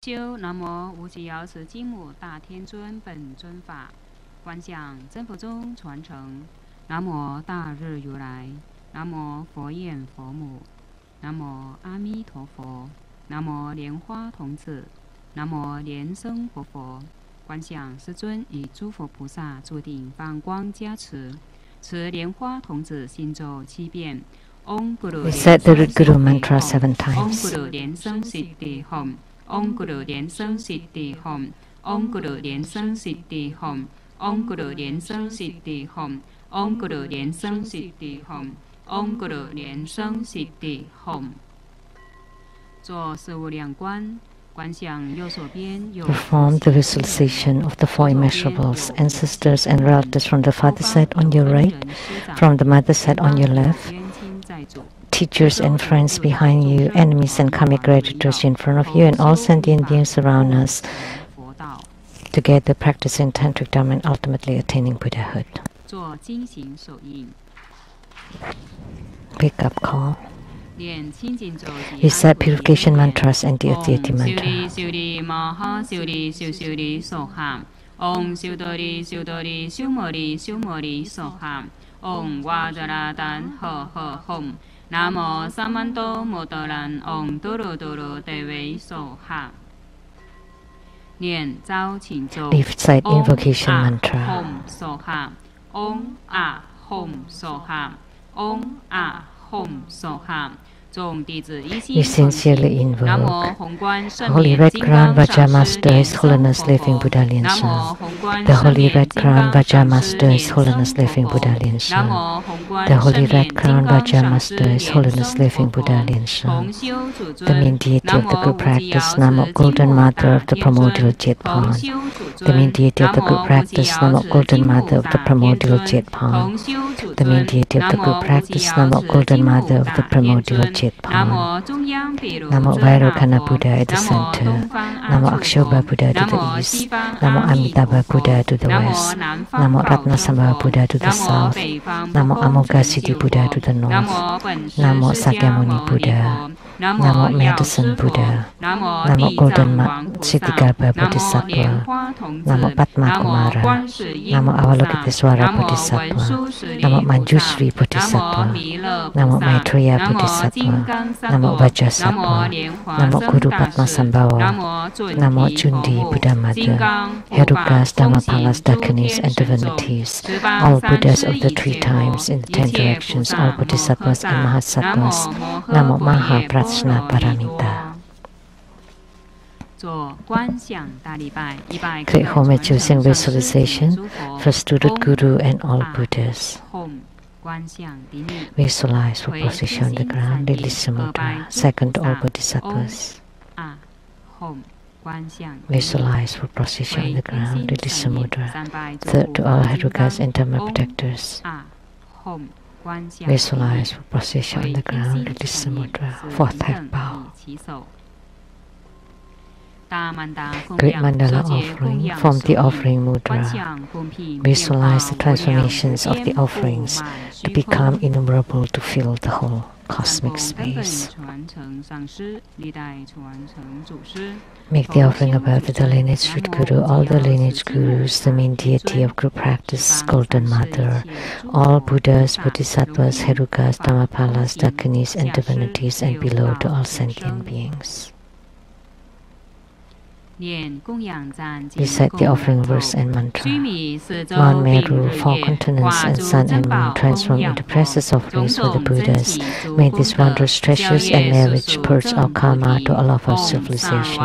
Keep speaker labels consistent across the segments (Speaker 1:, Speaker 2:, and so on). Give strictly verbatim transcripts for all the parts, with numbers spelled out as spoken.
Speaker 1: 修南无无极瑶池金母大天尊本尊法，观想真佛中传承。南无大日如来，南无佛眼佛母，南无阿弥陀佛，南无莲花童子，南无莲生活佛。观想师尊与诸佛菩萨注定放光加持，持莲花童子心咒七遍。Om Guru
Speaker 2: We said the root Guru mantra seven times.
Speaker 1: Om Guru Liên Sân Siddhi Hom. Om Guru Liên Sân Siddhi Hom. Om Guru Liên Sân Siddhi Hom. Om Guru Liên Sân Siddhi Hom. Om Guru Liên Sân Siddhi Hom. Om Guru Liên Sân Siddhi Hom. 做四无量观，观想右手边有
Speaker 2: Perform the visualization of the four immeasurables, ancestors and relatives from the father side on your right, from the mother side on your left, teachers and friends behind you, enemies and karmic creditors in front of you, and all sentient beings around us, together practicing tantric dharma and ultimately attaining Buddhahood. Wake up call. We said purification mantras and deity mantra.
Speaker 1: Om Siudori Siudori Siumori Siumori Soham. Om Vajradan Ho Ho Hom. Namo Samanto Motoran Om Doro Doro Deve Soha.
Speaker 2: Recite invocation mantra.
Speaker 1: Om Soha. Om Ah Hom Soha. Om Ah Hom Soha.
Speaker 2: We sincerely invoke Holy Red Crown Vajra Master, His Holiness Living Buddha Lien Shan. The Holy Red Crown Vajra Master, His Holiness Living Buddha Lien Shan. The Holy Red Crown Vajra Master, His Holiness Living Buddha Lien Shan. The main deity of the group practice, Namo Golden Mother of the Primordial Jetpan. The main deity of the group practice, Namo Golden Mother of the Primordial Jetpan. The main deity of the group practice, Namo Golden Mother of the Primordial Jetpan. Namo Vairocana Buddha at the center. Namo Akshobha Buddha to the east. Namo Amitabha Buddha to the west. Namo Ratnasambhava Buddha to the south. Namo Amoghasiddhi Buddha to the north. Namo Sakyamuni Buddha. Namo Medicine Buddha. Namo Golden Siddhigarbha Bodhisattva. Namo Padma Kumara. Namo Avalokiteswara Bodhisattva. Namo Manjushri Bodhisattva. Namo Maitreya Bodhisattva. Namo Vajrasattva. Namo Guru Padmasambhava. Namo Jundi Buddha Mother. Herukas, Dhammapalas, Dakanis, and divinities. All Buddhas of the three times in the ten directions, all Bodhisattvas and Mahasattvas. Namo Maha Prajna Paramita. Great homage using visualization, first to the Guru and all Buddhas. Visualize for position on the ground, release the mudra. Second, all Bodhisattvas. Visualize for position on the ground, release the mudra. Third, to all Herukas and Dhamma protectors. Visualize for position on the ground, release the mudra. Fourth, half bow. Great mandala offering, from the offering mudra. Visualize the transformations of the offerings to become innumerable to fill the whole cosmic space. Make the offering above the lineage root Guru, all the lineage Gurus, the main deity of group practice, Golden Mother, all Buddhas, Bodhisattvas, Herukas, Dhammapalas, Dakanis, and divinities, and below to all sentient beings. Recite the offering verse and mantra. Mount Meru, four continents, and sun and moon transform into precious offerings for the Buddhas. May these wondrous treasures and marriage purge our karma to all of our civilization.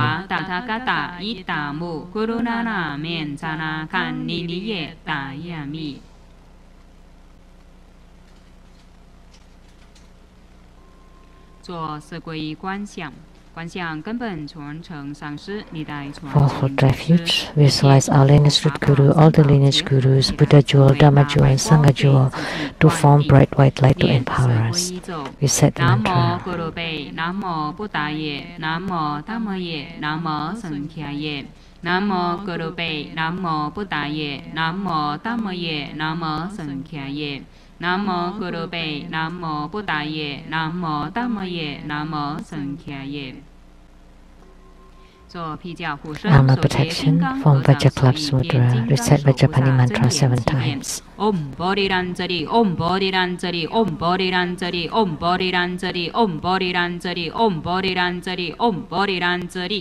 Speaker 2: For refuge, visualize our lineage root Guru, all the lineage Gurus, Buddha jewel, Dhamma jewel, and Sangha jewel to form bright white light to empower us. We said the mantra. Namo Buddhaye, Namo Dhammaye, Namo Sankhyaye. Namo Gurupe, Namo Buddhaye, Namo Dhammaye, Namo Sankhyaye. Namo Gurupe, Namo Buddhaye, Namo Dhammaye, Namo Sankhyaye. Armor protection, form Vajraklapsa Mudra, recite Vajrapani mantra seven times.
Speaker 1: Om Bodhiranjari, Om Bodhiranjari, Om Bodhiranjari, Om Bodhiranjari, Om Bodhiranjari, Om Bodhiranjari, Om Bodhiranjari.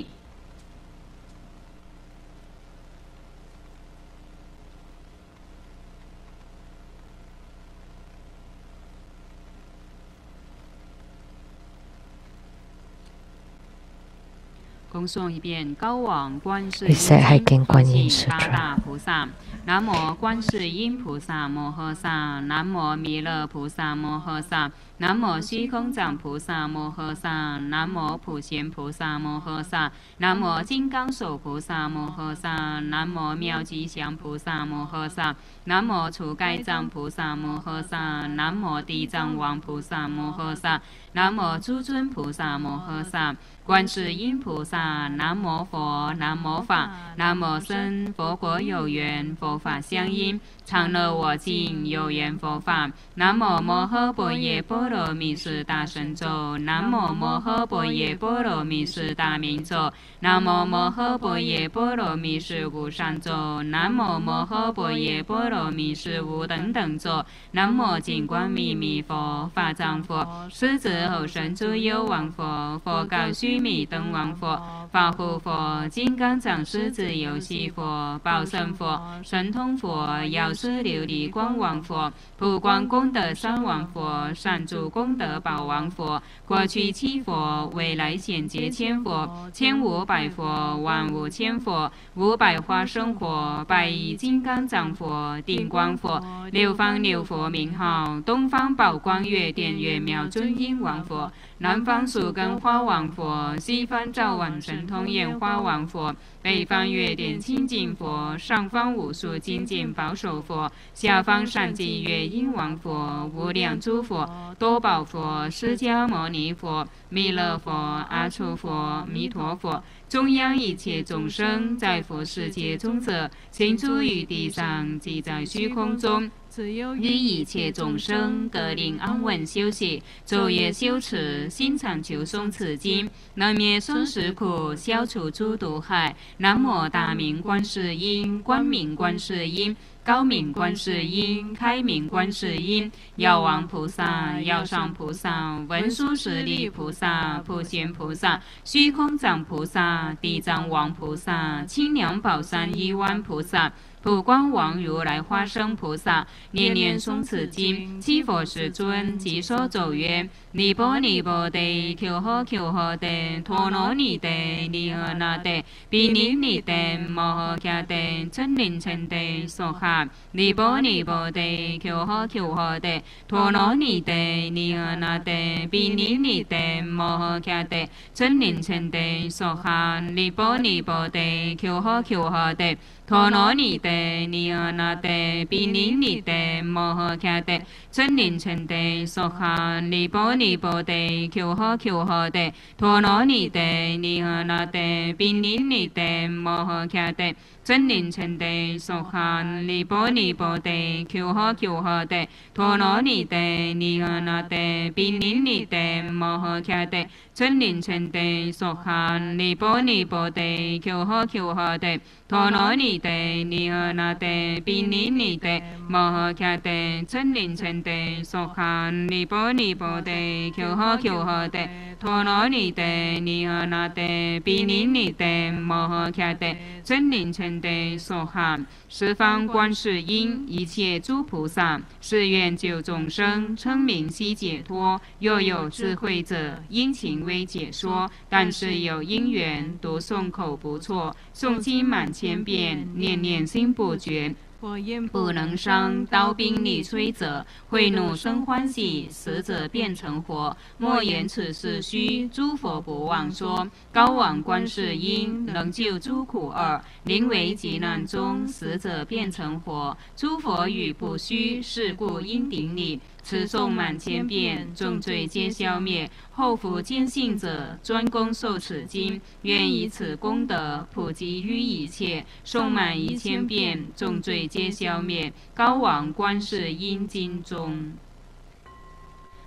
Speaker 1: 恭诵一遍高往观世音菩萨大菩萨。南无观世音菩萨摩诃萨，南无弥勒菩萨摩诃萨，南无虚空藏菩萨摩诃萨，南无普贤菩萨摩诃萨，南无金刚手菩萨摩诃萨，南无妙吉祥菩萨摩诃萨，南无除盖藏菩萨摩诃萨，南无地藏王菩萨摩诃萨，南无诸尊菩萨摩诃萨。 观世音菩萨，南无佛，南无法，南无僧，佛国有缘，佛法相应，常乐我净，有缘佛法。南无摩诃般若波罗蜜是大神咒，南无摩诃般若波罗蜜是大明咒，南无摩诃般若波罗蜜是无上咒，南无摩诃般若波罗蜜是无等等咒，南无净光秘密佛，法藏佛，狮子吼神诸幽王佛，佛告须弥灯王佛，法护佛，金刚藏狮子游戏佛，宝胜佛，神通佛，药师琉璃光王佛，普光功德三王佛，善住功德宝王佛，过去七佛，未来显劫千佛，千五百佛，万五千佛，五百花生佛，百亿金刚藏佛，定光佛，六方六佛名号，东方宝光月殿月妙尊音王佛，南方树根花王佛，西方照王神通焰花王佛，北方月殿清净佛，上方五树精进保守佛，下方善济月音王佛，无量诸佛，多宝佛，释迦牟尼佛，弥勒佛，阿处佛，弥陀佛，中央一切众生，在佛世界中者，行诸于地上，即在虚空中。 于一切众生，各令安稳休息，昼夜修持，心常求诵此经，能灭生死苦，消除诸毒害。南无大明观世音，光明观世音。 高明观世音，开明观世音，药王菩萨，药上菩萨，文殊师利菩萨，普贤菩萨，虚空藏菩萨，地藏王菩萨，清凉宝山一湾菩萨。 普光王如来花生菩萨，念念诵此经，七佛世尊即说咒曰：尼波尼波得，求呵求呵得，陀罗尼得，尼诃那得，毗尼尼得，摩诃迦得，真灵称得，娑哈。尼波尼波得，求呵求呵得，陀罗尼得，尼诃那得，毗尼尼得，摩诃迦得，真灵称得，娑哈。尼波尼波得，求呵求呵得。 陀罗尼得，尼诃那得，毗尼尼得，摩诃迦得，真灵称得，娑哈。尼波尼波得，求呵求呵得，陀罗尼得，尼诃那得，毗尼尼得，摩诃迦得，真灵称得，娑哈。尼波尼波得，求呵求呵得，陀罗尼得，尼诃那得，毗尼尼得，摩诃迦得，真灵称得，娑哈。尼波尼波得，求呵求呵得，陀罗尼 得尼诃那得，毗尼尼得，摩诃迦得，真灵称得，娑哈。尼波尼波得，求呵求呵得，陀罗尼得，尼诃那得，毗尼尼得，摩诃迦得，真灵称得，娑哈。十方观世音，一切诸菩萨，是愿救众生，称名悉解脱。若有智慧者，因情微解说，但是有因缘，读诵口不错，诵经满千遍。 念念心不绝，不能伤。刀兵利摧者，会怒生欢喜，死者变成活。莫言此事虚，诸佛不忘说。高往观世音，能救诸苦厄。临危急难中，死者变成活。诸佛语不虚，是故应顶礼。 持诵满千遍，重罪皆消灭。后福坚信者，专攻受此经，愿以此功德普及于一切。诵满一千遍，重罪皆消灭。高往观世音经中。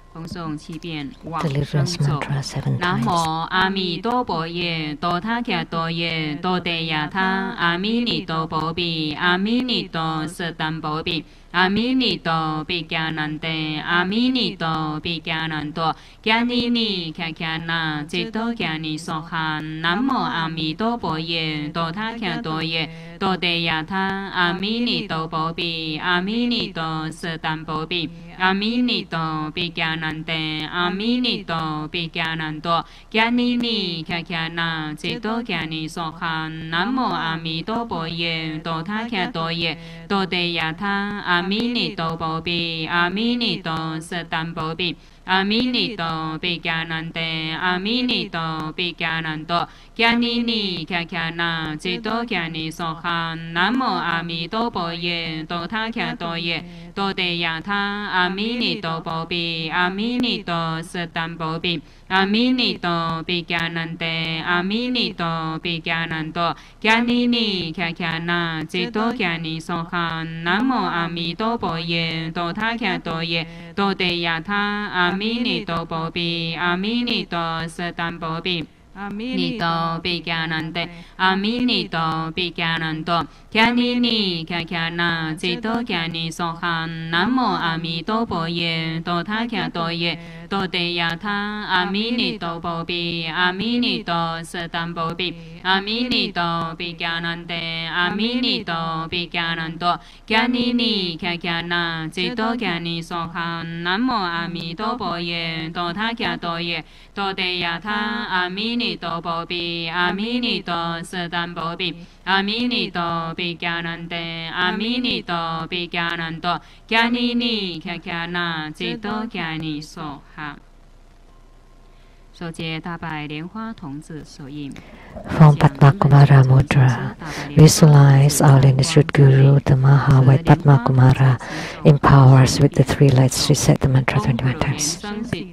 Speaker 1: 恭诵七遍往生咒。南无阿弥陀佛耶，多他伽多耶，多地亚他，阿弥尼多波比，阿弥尼多舍单波比。阿弥尼多比迦南德，阿弥尼多比迦南多，迦尼尼迦迦那，จิตโต迦尼娑哈。南无阿弥陀佛耶，多他伽多耶，多地亚他，阿弥尼多波比，阿弥尼多舍单波比。阿弥尼多比迦南德，阿弥尼多比迦南多，迦尼尼迦迦那，จิตโต迦尼娑哈。南无阿弥陀佛耶，多他伽多耶，多地亚他，阿弥尼多波比，阿弥尼多舍单波比。阿弥尼多比迦南德，阿弥尼多比迦南多，迦尼尼迦迦那，จิตโต迦尼娑哈。南无阿弥陀佛耶，多他伽多耶，多地亚他，阿弥尼多波比，阿弥尼多舍单波比。阿弥尼多比迦南德，阿弥尼多比迦南多，迦尼尼迦迦那，จิตโต迦尼娑哈。南无阿弥陀佛耶，多他伽多耶，多地亚他，阿弥尼多波比，阿弥尼多舍单波比。阿弥尼多比迦南德，阿弥尼多比迦南多，迦尼尼迦迦那，จิตโต迦尼娑哈。南无阿弥陀佛耶，多他伽多耶，多地亚他，阿弥尼多波比，阿弥尼多舍单波比。阿弥尼多比迦南德，阿弥尼多比迦南多，迦尼尼迦迦那，จิตโต迦尼娑哈。南无阿弥陀佛耶，多他伽多耶，多地亚他，阿弥尼多波比，阿弥尼多舍单波比。阿弥尼多比迦南德，阿弥尼多比迦南多，迦尼尼迦迦那，จิตโต迦尼娑哈。手结大白莲花童子手印。
Speaker 2: From Padma Kumara Mudra, visualize our lineage Guru, the Maha White Padma Kumara, empowers with the three lights. Recite the mantra twenty-one times.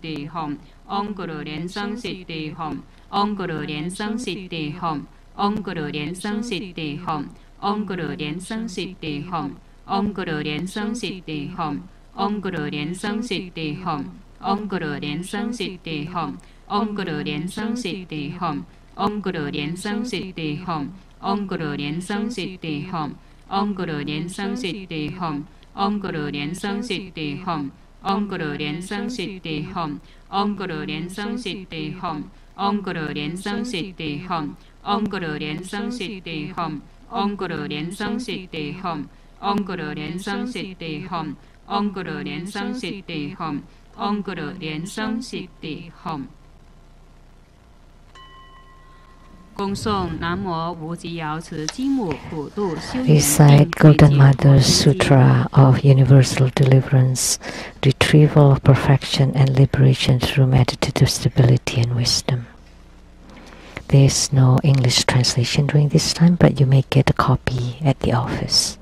Speaker 1: Om Guru Liên Sanh Siddhi Hom, Om Guru Liên Sanh Siddhi Hom, Om Guru Liên Sanh Siddhi Hom, Om Guru Liên Sanh Siddhi Hom, Om Guru Liên Sanh Siddhi Hom, Om Guru Liên Sanh Siddhi Hom, Om Guru Liên Sanh Siddhi Hom, Om Guru Liên Sanh Siddhi Hom, Om Guru Liên Sanh Siddhi Hom, Om Guru Liên Sanh Siddhi Hom, Om Guru Liên Sanh Siddhi Hom, Om Guru Liên Sanh Siddhi Hom, Om Guru Liên Sanh Siddhi Hom, Om Guru Liên Sanh Siddhi Hom, Om Guru Liên Sanh Siddhi Hom, Om Guru Liên Sanh Siddhi Hom, Om Guru Liên Sanh Siddhi Hom, Om Guru Liên Sanh Siddhi Hom, Om Guru Liên Sanh Siddhi Hom, Om Guru Liên Sanh Siddhi Hom. 恭诵南无无极瑶池金母普度修缘
Speaker 2: Recite Golden Mother's Sutra of Universal Deliverance, Retrieval of Perfection and Liberation through Meditative Stability and Wisdom. There is no English translation during this time, but you may get a copy at the office.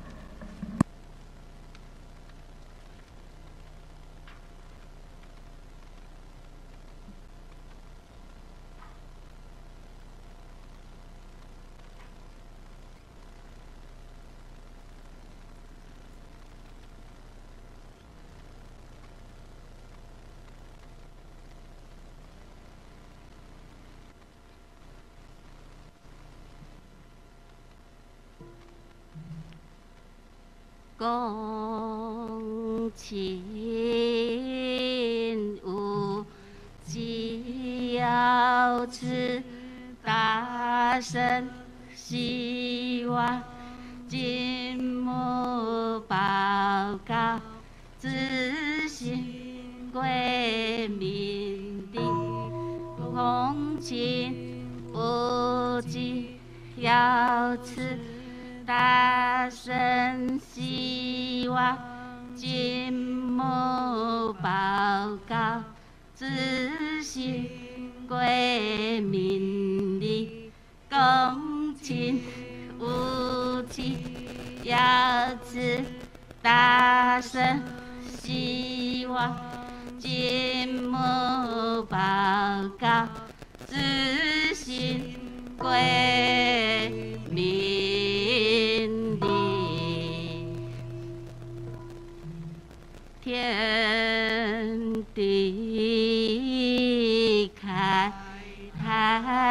Speaker 3: Công chín无极瑶池大圣希望金木报告自信归命的恭亲无极瑶池大圣希望金木报告自信归命的恭亲无极瑶池大圣希望金木报告自信归命的天地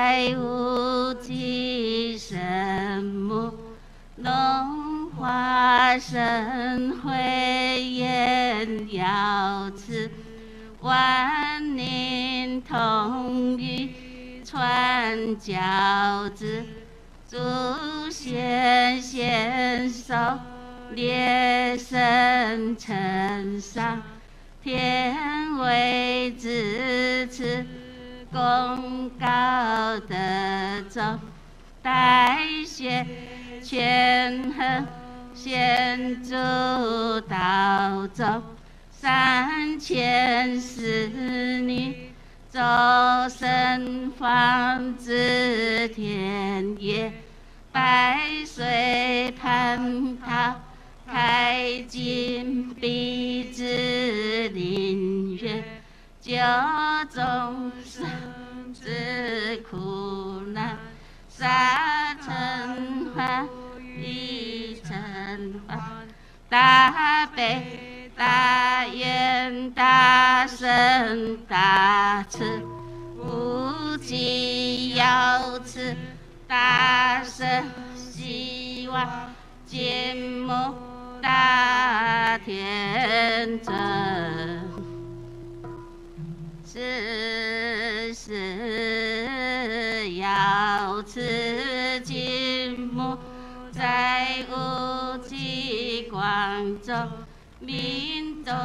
Speaker 3: 在无极神母，龙华神慧眼瑶池，万宁同宇传教子，祖先献手列神承上，天为支持，功高德重，代谢权衡，显著道宗，三千四女，周身方知天野，百岁蟠桃，开尽彼之林园，救众生之苦难，杀尘寰，一尘寰，大悲大愿大圣大慈，无极瑶池，大圣希望金木大天尊，世世瑶池金木，在无极光中，明洞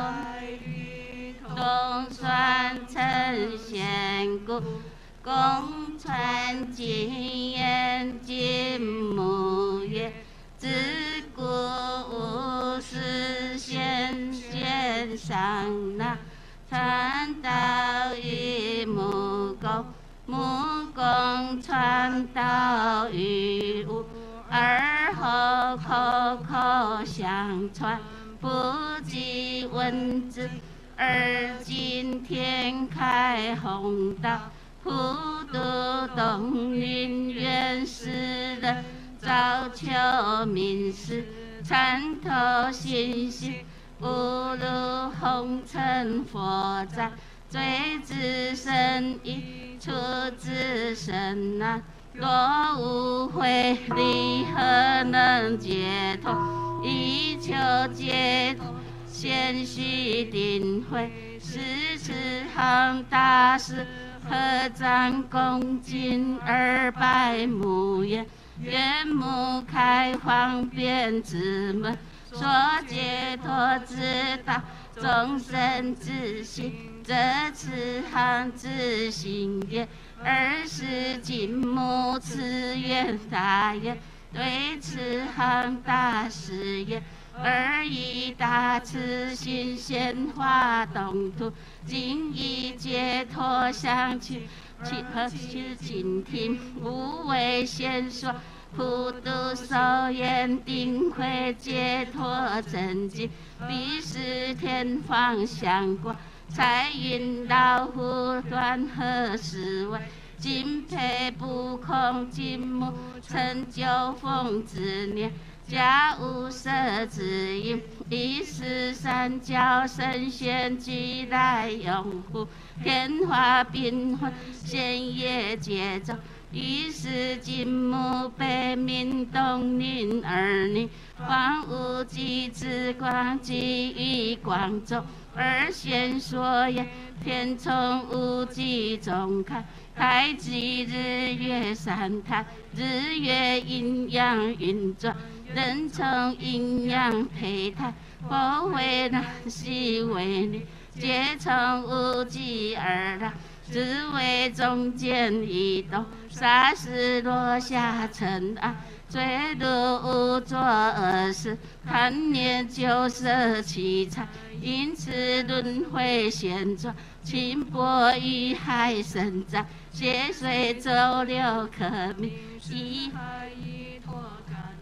Speaker 3: 东算成仙故，共传经言金木月，自古无始显现上那，传道于木工，木工传道于物，而后口口相传，不及文字，而今天开弘道，普度东云原始人，早求名师，参透心性，无如红尘佛在，罪之深意，出之深难，若无慧力，何能解脱？以求解脱，先须定慧。是此行大师，合掌恭敬二百目眼，愿目开方便之门，说解脱之道，众生之心，这此行之心也。二是金木此愿大愿，对此行大事业，而以大慈心显化动土，今以解脱相去，其何须静听？无为先说，普度受言定慧解脱真经，必是天方向光，彩云老虎断何时为？金佩不空，金木成就风之念，家无色之音，一时三教神仙俱来拥护，天花缤纷，仙业皆奏。于是金木北冥东宁儿女，方无极之光给予光中，而先说言，天从无极中开，太极日月三台，日月阴阳运转，人从阴阳配态，佛为男兮为女，皆从无极而来，只为中间移动，霎时落下尘埃，坠入无作恶事，贪念旧色七彩，因此轮回旋转，清波与海深在，血水周流可觅，一海一托甘来，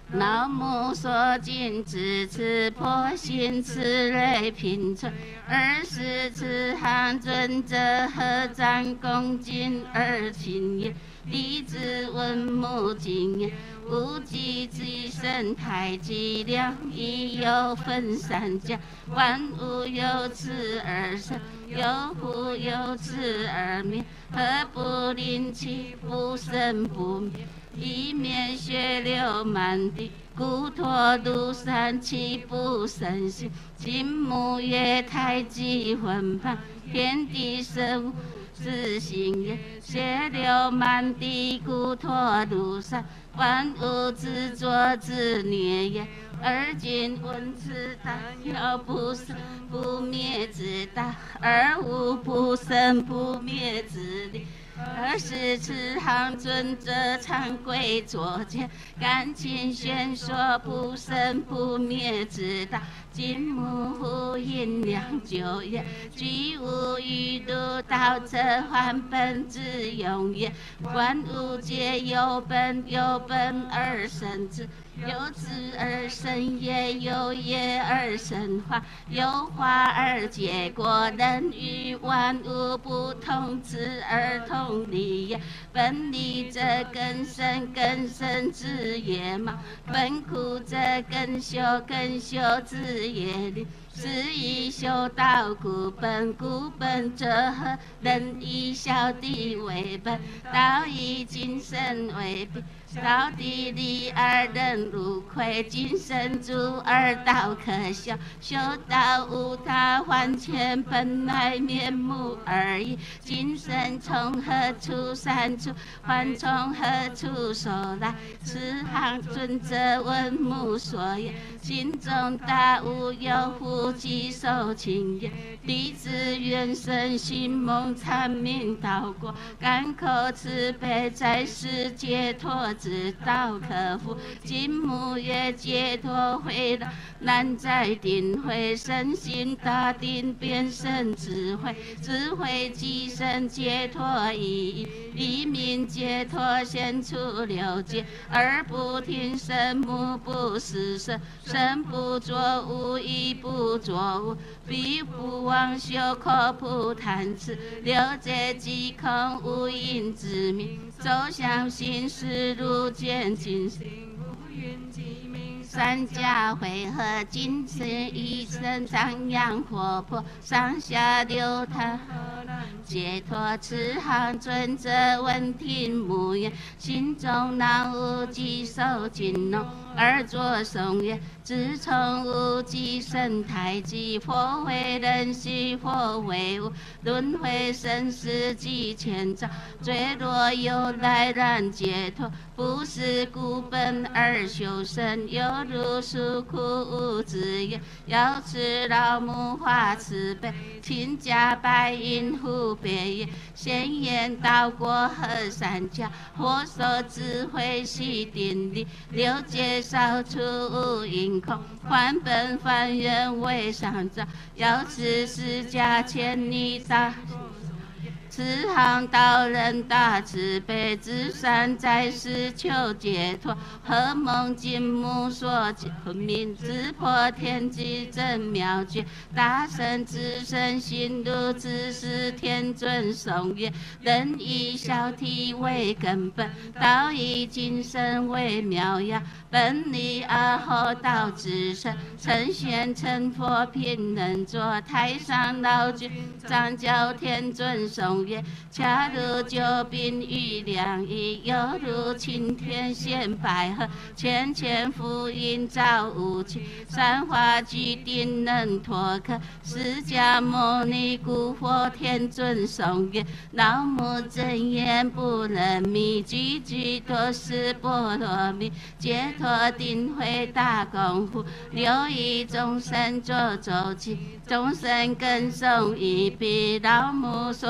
Speaker 3: 老母所尽至此破心慈类平存，二十慈航尊者合掌恭敬而亲也。弟子闻母敬也。无极之生太极量，亦有分三家。万物有此而生，有乎有此而灭。何不令其不生不灭？以免血流满地，故脱毒散，其不生息。金木月太极魂盘，天地生物自性也。血流满地，故脱毒散，万物自作自孽也。而今闻此道，有不生不灭之道，而无不生不灭之理。二十慈航尊者常跪坐前，甘请宣说不生不灭之道。金木呼应两九也，居无余度，道者还本之用也。万物皆有本，有本而生之。有质而生业，有业而生化，有化而结果，人与万物不同质而同理也。本理则根生，根生之业貌；本苦则根修，根修之业力。是以修道故本，故本则合，人以小地为本，道以精神为本。道地利而人如亏，精神足而道可修。修道无他，还全本来面目而已。精神从何处散出？还从何处收来？慈航尊者闻母所言，心中大悟，有乎其受情也。弟子愿生心梦参明道果，甘口慈悲，在世解脱之道可复。金木月解脱回了，难在定慧，身心大定，变生智慧。智慧即生解脱意义，黎明解脱现出六界。耳不听声，目不识声，身不作物，意不作物，彼不妄修，口不谈词，六界即空，无因之名。走向心事，如见尽性，无云即明。三家汇合，精神一生，张扬活泼，上下流淌。解脱慈航尊者闻听母言，心中恼悟，即受金龙，而作颂曰：自从无极生太极，佛为人兮，佛为物，轮回生死几千兆，坠落由来然解脱。不是故本而修身，犹如诉苦无之言。要持老母化慈悲，亲家白银护别业。先言道过河三角，火所智慧悉定力。六界少处无因空，还本还原为上照。要持释迦千里大慈航道人大慈悲，至善在世求解脱。何梦金木所分明，自破天机真妙绝。大圣至圣心如，自是天尊颂曰：人以小体为根本，道以精神为妙药。本理而后道之成，成仙成佛凭能作。太上老君掌教天尊颂曰：恰如救兵于良医，犹如晴天现百合。千千福音照无穷，三花聚定能脱壳。释迦牟尼故佛天尊颂曰：老母真言不能迷，句句都是波罗蜜。解脱定慧大功夫，留意众生做周期。众生更诵一笔，老母所尽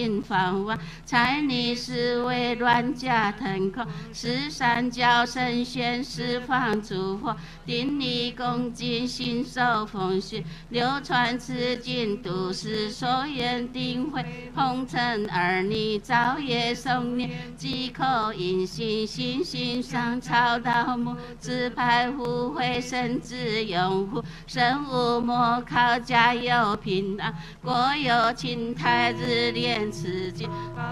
Speaker 3: 心放光，财力是为乱家腾空，十三教神仙释放烛火，顶礼恭敬信受奉训，流传此经都市所愿定慧，红尘儿女早夜诵念，几口音信心心上超道母，自派互惠神之拥护，身无莫靠家有平安，国有青苔日练此经，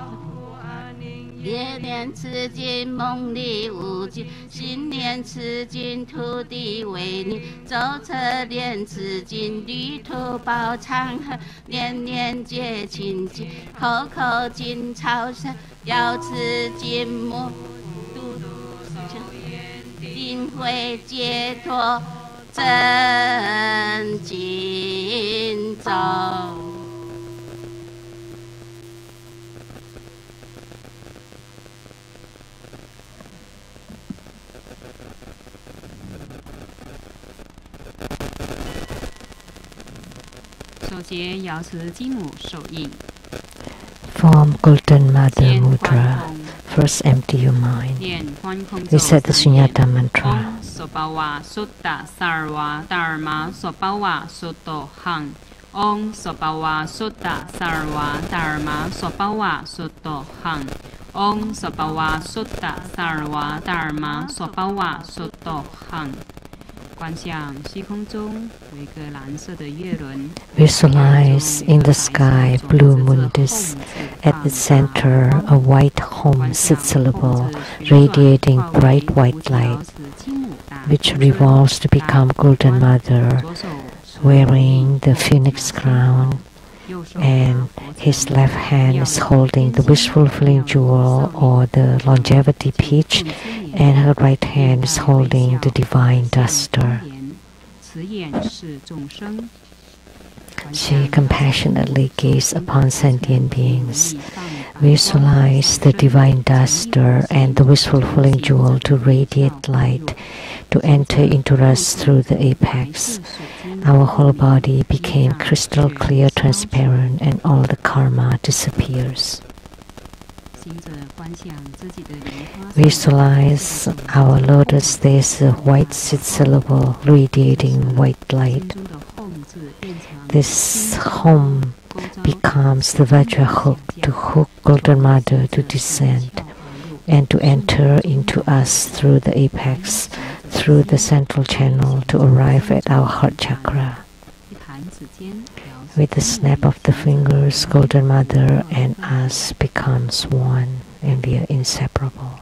Speaker 3: 夜练此经梦里无尽，心念此经土地为你，舟车练此经旅途饱长河，年年皆清净，口口经超生，要此经目定会解脱真经中。
Speaker 1: 首节瑶池金母手印。
Speaker 2: Form Golden Mother Mudra. First empty your mind. Recite the Sunyata mantra.
Speaker 1: Sopawa Sutta Sarva Dharma Sopawa Sutto Hang. Om Sopawa Sutta Sarva Dharma Sopawa Sutto Hang. Om Sopawa Sutta Sarva Dharma Sopawa Sutto Hang. 观想虚空中有一个蓝色的月轮。
Speaker 2: Visualize in the sky blue mundus. At its center, a white home syllable radiating bright white light, which revolves to become Golden Mother, wearing the phoenix crown, and his left hand is holding the wish-fulfilling jewel or the longevity peach, and her right hand is holding the divine duster. She compassionately gazes upon sentient beings. Visualize the divine duster and the wish-fulfilling jewel to radiate light, to enter into us through the apex. Our whole body became crystal clear, transparent, and all the karma disappears. Visualize our lotus vase of white syllable radiating white light. This home becomes the Vajra hook to hook Golden Mother to descend and to enter into us through the apex, through the central channel to arrive at our heart chakra. With the snap of the fingers, Golden Mother and us becomes one, and we are inseparable.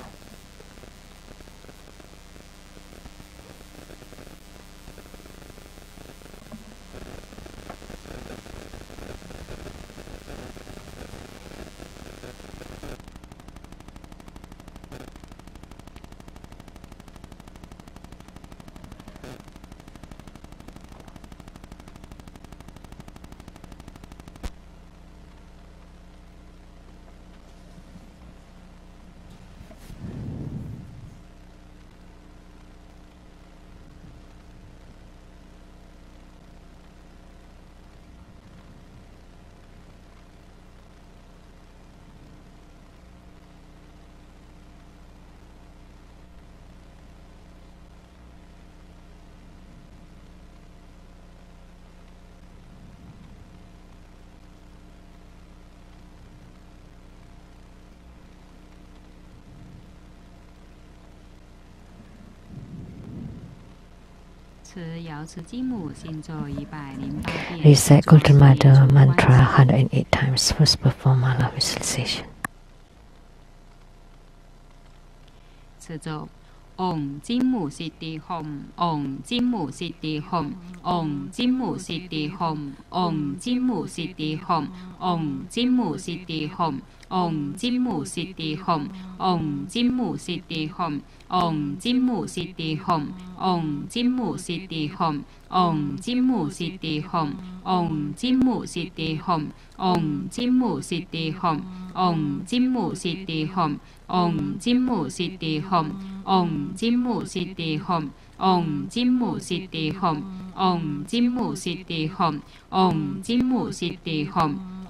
Speaker 2: Recite Golden Mother mantra one hundred eight times. First perform mala visualization.
Speaker 1: Om Jimmu Siddhi Hom, Om Jimmu Siddhi Hom, Om Jimmu Siddhi Hom, Om Jimmu Siddhi Hom, Om Jimmu Siddhi Hom, Om Jimmu Siddhi Hom, Om Jimmu Siddhi Hom, Om Jimmu Siddhi Hom, Om Jimmu Siddhi Hom, Om Jimmu Siddhi Hom, Om Jimmu Siddhi Hom, Om Jimmu Siddhi Hom, Om Jimmu Siddhi Hom, Om Jimmu Siddhi Hom, Om Jimmu Siddhi Hom, Om Jimmu Siddhi Hom, Om Jimmu Siddhi Hom, Om Jimmu Siddhi Hom,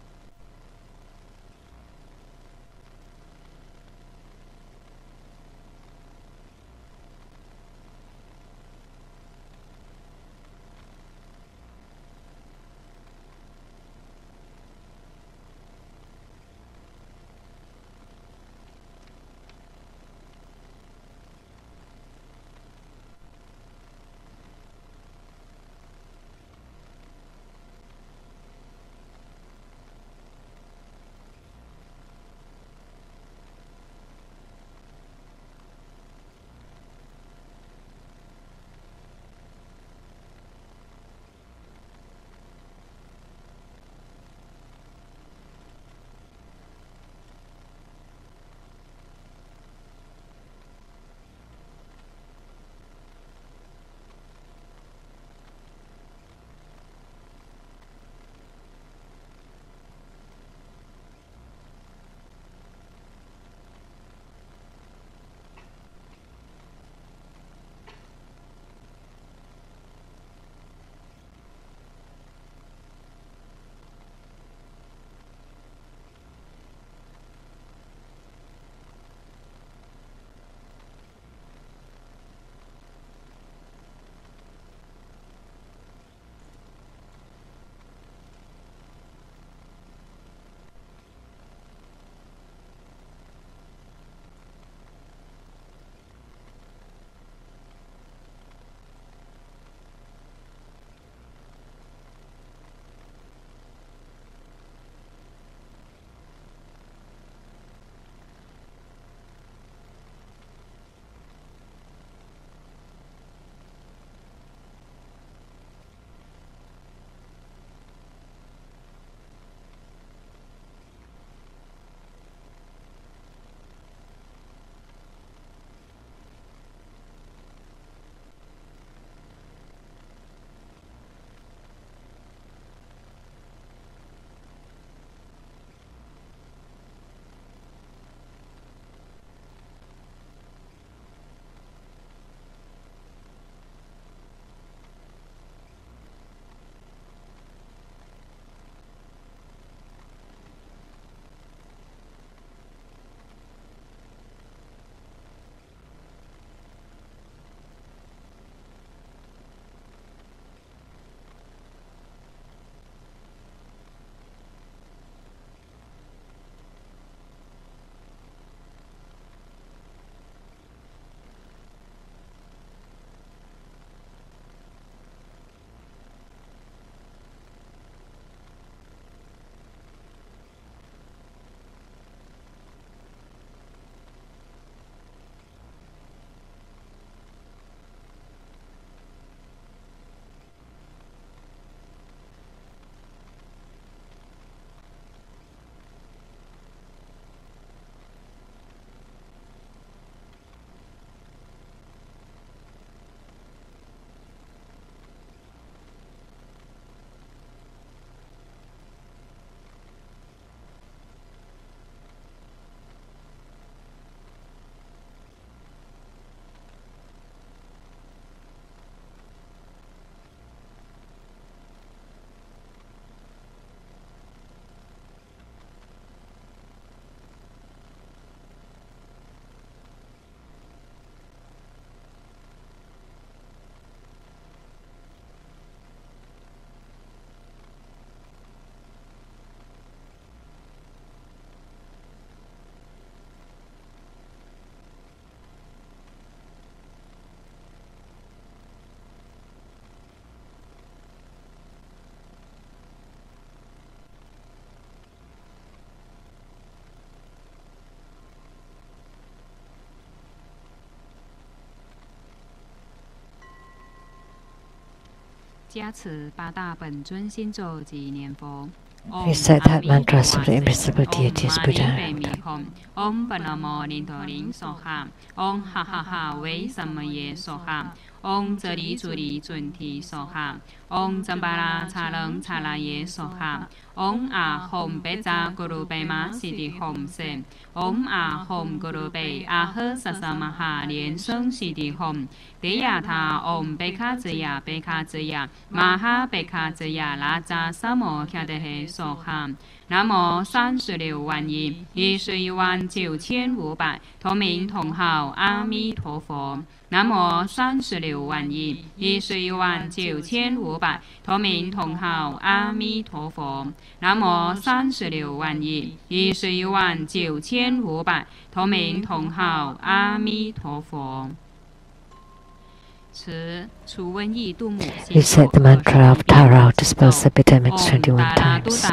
Speaker 1: 加持八大本尊心咒及念佛。
Speaker 2: Recite that mantras of the invisible deities Buddha.
Speaker 1: Om Panamo Nintoling Soha. Om Ha Ha Ha Wei Samaye Soha. Om Zeri Zuri Zunti Soha. Om Zambara Chalang Chalaye Soha. Om A Hom Beja Guru Bema Sidi Hom Sem. Om A Hom Guru Be A He Sasamaha Lien Seng Sidi Hom. Deyata Om Beka Zaya Beka Zaya. Maha Beka Zaya Raja Samo Kyadehe Soha. 南无三十六万亿一十一万九千五百同名同号阿弥陀佛。南无三十六万亿一十一万九千五百同名同号阿弥陀佛。南无三十六万亿一十一万九千五百同名同号阿弥陀佛。
Speaker 2: Recite the mantra of Tara, dispels epidemics twenty-one times.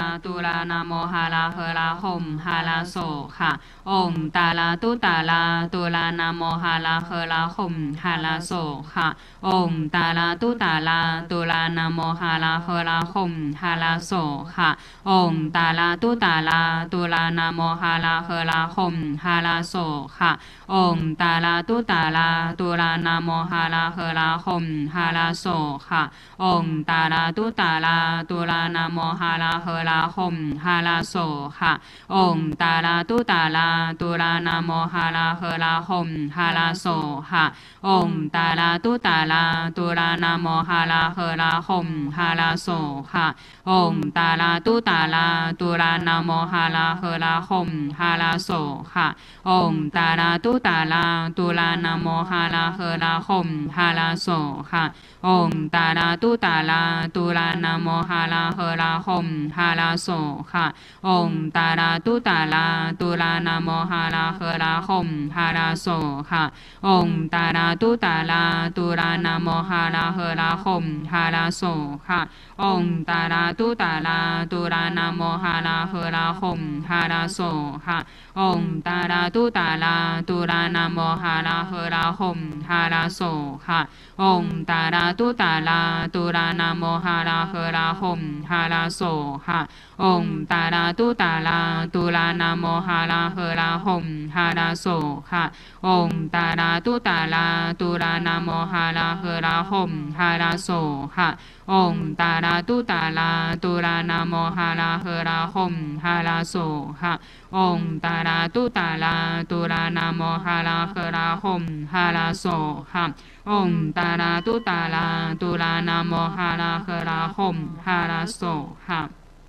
Speaker 1: Om Tala Tutala Tula Namo Hala Hela Hom Hala Soha. Om Tala Tutala Tula Namo Hala Hela Hom Hala Soha. Om Tala Tutala Tula Namo Hala Hela Hom Hala Soha. Om Tala Tutala Tula Namo Hala Hela Hom Hala Soha. Om Tala Tutala Tula Namo Hala Hela Hom Hala Soha. Om Tala Tutala Tula Namo Hala Hela Hom Hala Soha. Om Tala Tutala Tula Namo Hala Hela Hom Hala Soha. Om Tala Tutala Tula Namo Hala Hela Hom Hala Soha. Om Tala Tutala Tula Namo Hala Hela Hom Hala Soha. Om Tala Tutala Tula Namo Hala Hela Hom Hala Soha. Om Tala Tutala Tula Namo Hala Hela Hom Hala Soha. Om Tala Tutala Tula Namo Hala Hela Hom Hala Soha. Om Tala Tutala Tula Namo Hala Hela Hom Hala Soha. Om Tala Tutala Tula Namo Hala Hela Hom Hala Soha. Om Tala Tutala Tula Namo Hala Hela Hom Hala Soha. Om Tala Tutala Tula Namo Hala Hela Hom Hala Soha. Om Tala Tutala Tula Namo Hala Hela Hom Hala Soha. Om Tala Tutala Tula Namo Hala Hela Hom Hala Soha. Om Tala Tutala Tula Namo Hala Hela Hom Hala Soha. Om Tala Tutala Tula Namo Hala Hela Hom Hala Soha.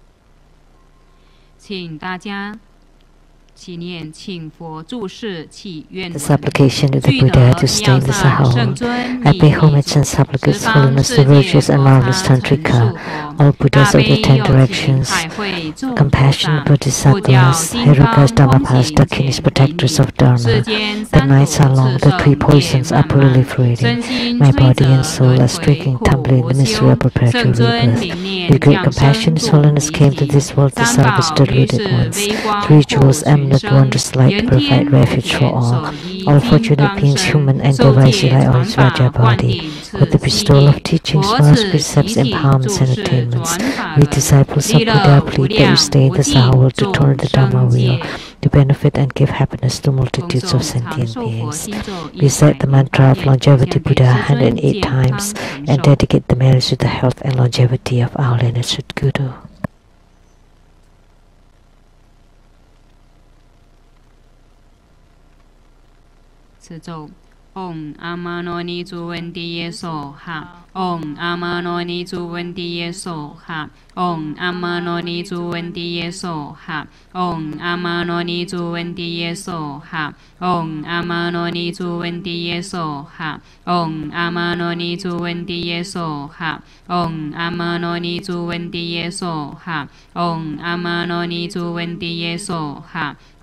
Speaker 1: 请大家祈念，请佛注释祈愿文。
Speaker 2: The supplication to the Buddha to stay in the Sahara. I pay homage and supplicants, holiness, the virtuous and marvelous Tantrika, all Buddhas of the ten directions, compassionate Bodhisattvas, Herukas, Dhammapas, Dakinis, protectors of Dharma. The nights are long, the three poisons are proliferating. My body and soul are streaking, tumbling in the misery of perpetual rebirth. With great compassion, His Holiness came to this world to salvage the deluded ones. Three jewels, eminent wondrous light, to provide refuge for all. All fortunate beings, human and divine, rely on His Raja body. With the bestowal of teachings, laws, precepts, empowerments, and attainments, we disciples of Buddha plead that you stay in the Sahara world to turn the Dharma wheel, to benefit and give happiness to multitudes of sentient beings. Recite the mantra of longevity Buddha one hundred eight times and dedicate the marriage to the health and longevity of our lineage Guru. 此咒 Om Amanoni Juvendiye Soha. Om Amanoni Juvendiye Soha. Om Amanoni Juvendiye Soha. Om Amanoni Juvendiye Soha. Om Amanoni Juvendiye Soha. Om Amanoni Juvendiye Soha. Om Amanoni Juvendiye Soha. Om Amanoni Juvendiye Soha.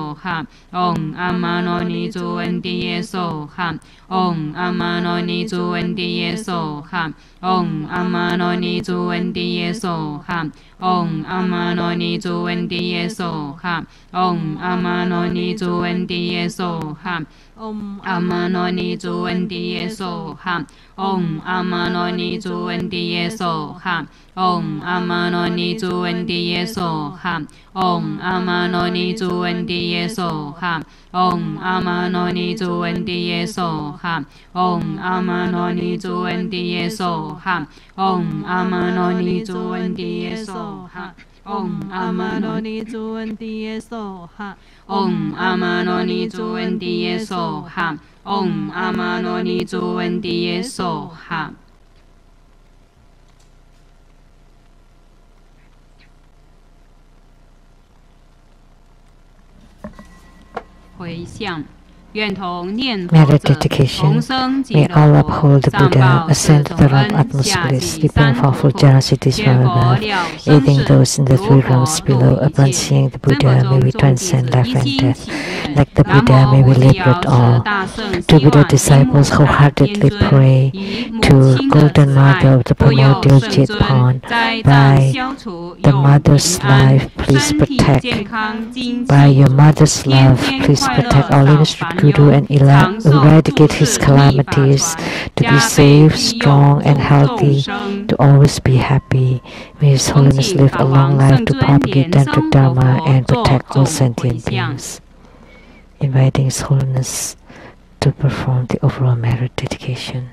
Speaker 1: โสหะองค์อามาโนนิจุวันติเยโสหะองค์อามาโนนิจุวันติเยโสหะองค์อามาโนนิจุวันติเยโสหะองค์อามาโนนิจุวันติเยโสหะองค์อามาโนนิจุวันติเยโสหะองค์อามาโนนิจุวันติเยโสหะองค์อามาโนนิจุวันติเยโสหะองค์อามาโนนิจุวันติเยโสหะองค์อามาโนนิจุวันติเยโสหะองค์อามาโนนิจุวันติเยโสหะองค์อามาโนนิจุวันติเยโสหะองค์อามาโนนิจุวันติเยโสหะองค์อามาโนนิจุวันติเยโสหะองค์อามาโนนิจุวันติเยโสหะองค์อามาโนนิจุวันติเยโสหะ回向 Merit dedication. May all uphold the Buddha, ascend to the love atmospheres, deepen powerful generosities from above, aiding those in the three realms below. Upon seeing the Buddha, may we transcend life and death. Like the Buddha, may we liberate all. To Buddha disciples wholeheartedly pray to Golden Mother of the primordial Jetpan. By the mother's life, please protect. By your mother's love, please protect our illustrious Guru and eradicate his calamities, to be safe, strong, and healthy, to always be happy. May His Holiness live a long life to propagate Tantric Dharma and protect all sentient beings. Inviting His Holiness to perform the overall merit dedication.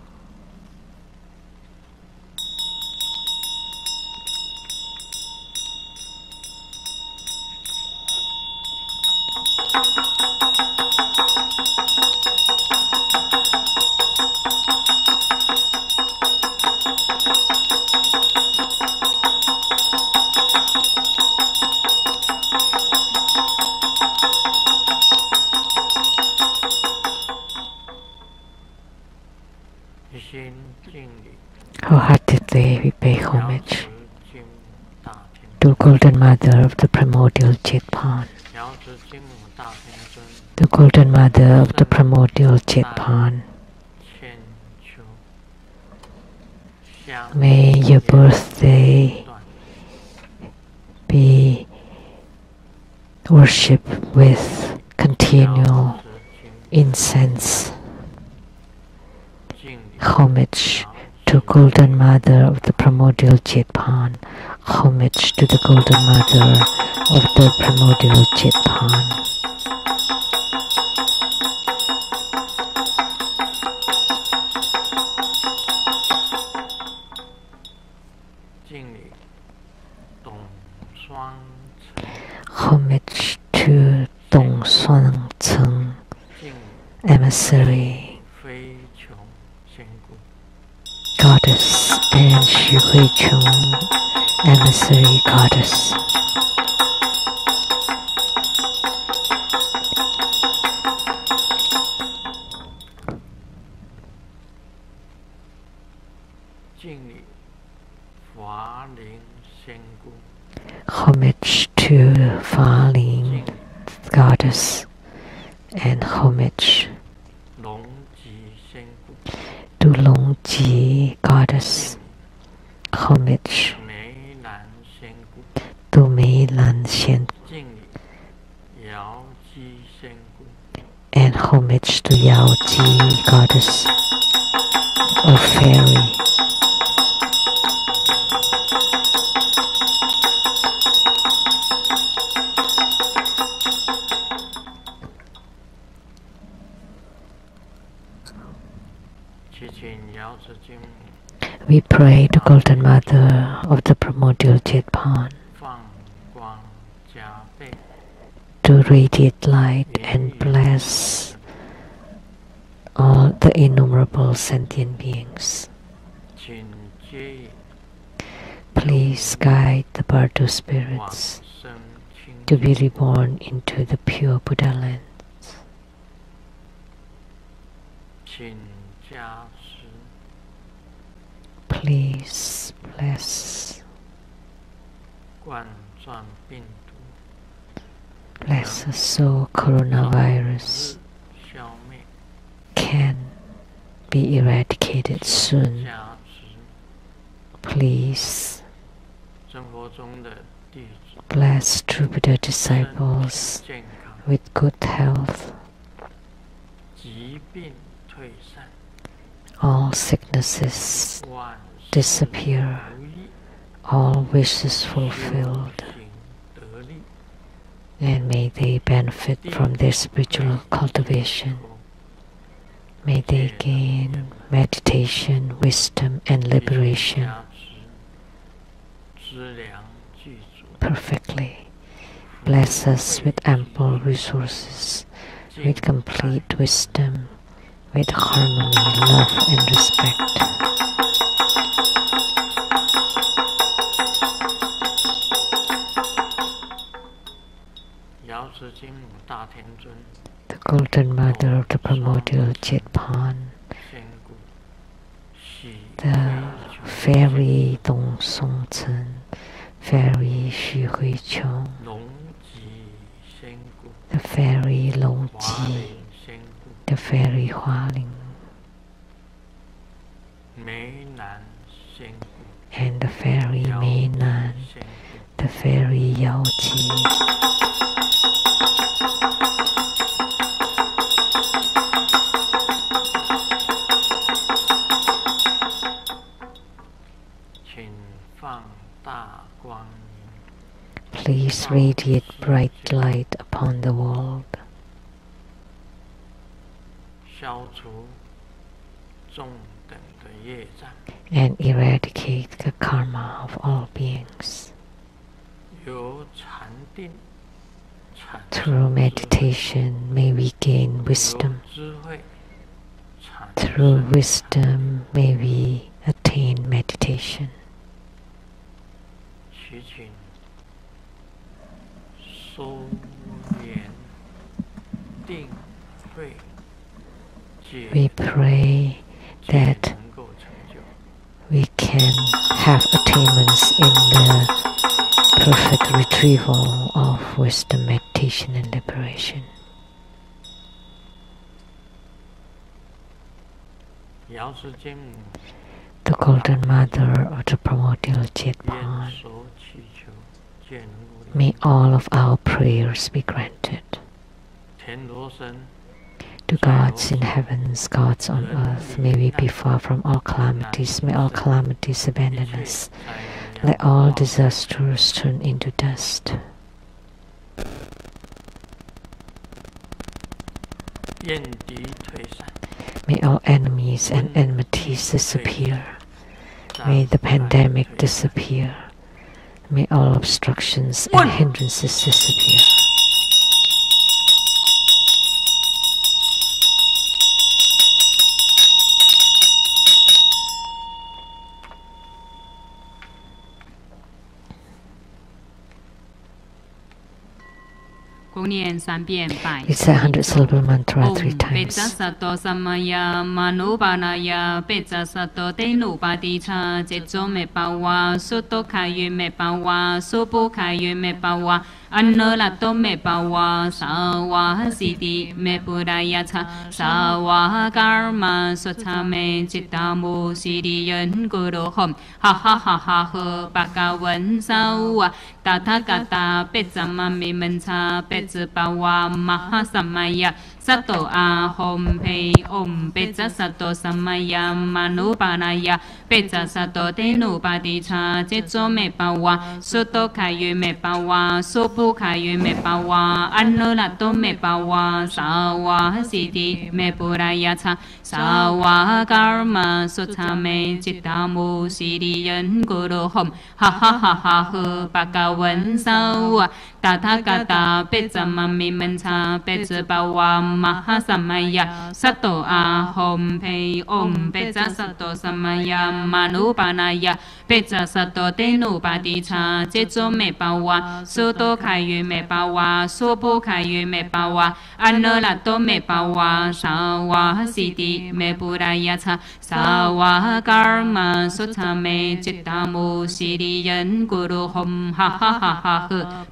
Speaker 1: Wholeheartedly we pay homage to Golden Mother of the primordial Jetpan. The Golden Mother of the primordial Jetpan. May your birthday be worshipped with continual incense. Homage to Golden Mother of the primordial Jetpan. Homage to the Golden Mother of the primordial Jetpan. Homage to Dong Suan Ceng, emissary Goddess, and Xu Hui Chung, emissary Goddess. Homage to Fa Ling, Goddess, and homage to Long Ji, Goddess. Homage to Mei Lan Xian, and homage to Yao Ji, Goddess or Fairy. We pray to Golden Mother of the primordial Jetpan to radiate light and bless all the innumerable sentient beings. Please guide the Bardo spirits to be reborn into the pure Buddha lands. Please bless, bless
Speaker 2: so coronavirus can be eradicated soon. Please bless true Buddha disciples with good health. All sicknesses disappear, all wishes fulfilled, and may they benefit from their spiritual cultivation. May they gain meditation, wisdom, and liberation perfectly. Bless us with ample resources, with complete wisdom, with harmony, love, and respect. The Golden Mother of the Primordial Jetpan, the Fairy Dong Song Chen, Fairy Xu Hui Chong, the Fairy Long Ji, the Fairy Hua Ling, and the Fairy Mei Nan, the Fairy Yao Ji. Please radiate bright light upon the world. And eradicate the karma of all beings. Through meditation may we gain wisdom. Through wisdom may we attain meditation. We pray that we can have attainments in the perfect retrieval of wisdom, meditation, and liberation. The Golden Mother of the Primordial Jetpan, may all of our prayers be granted. To gods in heavens, gods on earth, may we be far from all calamities, may all calamities abandon us. Let all disasters turn into dust. May all enemies and enmities disappear. May the pandemic disappear. May all obstructions and hindrances disappear. It's a hundred syllable mantra three times.
Speaker 1: Sato samaya manubanaya pizza sato tenu padicha jetso me pawa soto kayu me pawa sopo kayu me pawa anno lato me pawa sawa siti me purayata sawa karma sotame chitamu siriyan guru hom ha ha ha ha ha bakawan sawa tathagata pizza mami mencha pizza pawa mahasamaya Sato ahom pei om pizza sato samaya manubanaya pizza sato tenu padicha jetso me pawa soto kayu me pawa sopu kayu me pawa anno lato me pawa sawa siti me purayata sawa karma sotame chitamu siriyan guru hom ha ha ha ha ha bakawan sawa tathagata pizza mami mencha pizza pawa Mahasamaya Sato ahom pei om pizza sato samaya manubanaya pizza sato tenu padicha jetso me pawa soto kayu me pawa sopo kayu me pawa anno lato me pawa sawa siti me purayata sawa karma sotame chitamu siriyan guru hom ha ha ha ha ha bakawa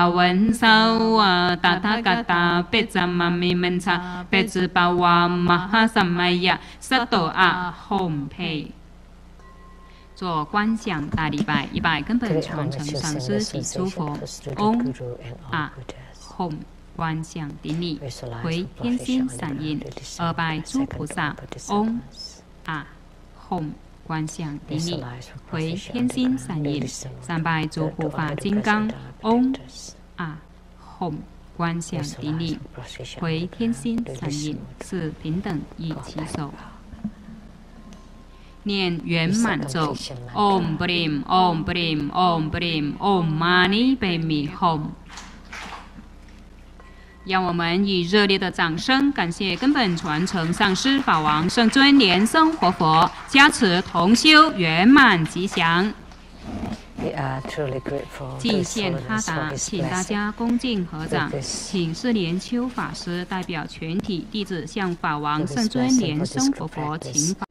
Speaker 1: 文萨瓦达他嘎达贝扎玛咪门查贝兹巴瓦玛哈萨玛雅萨多阿吽佩。做观想大礼拜，一拜根本传承上师及诸佛。嗡啊吽。观想顶礼，回天心散印；二拜诸菩萨，嗡啊吽。观想顶礼，回天心散印；三拜诸护法金刚，嗡啊吽。观想顶礼，回天心散印；四平等一起手。念圆满咒：Om Brim Om Brim Om Brim Om Mani Padme Hum。让我们以热烈的掌声，感谢根本传承上师法王圣尊莲生活佛加持同修圆满吉祥。敬献哈达，请大家恭敬合掌，请释莲秋法师代表全体弟子向法王圣尊莲生活佛请法。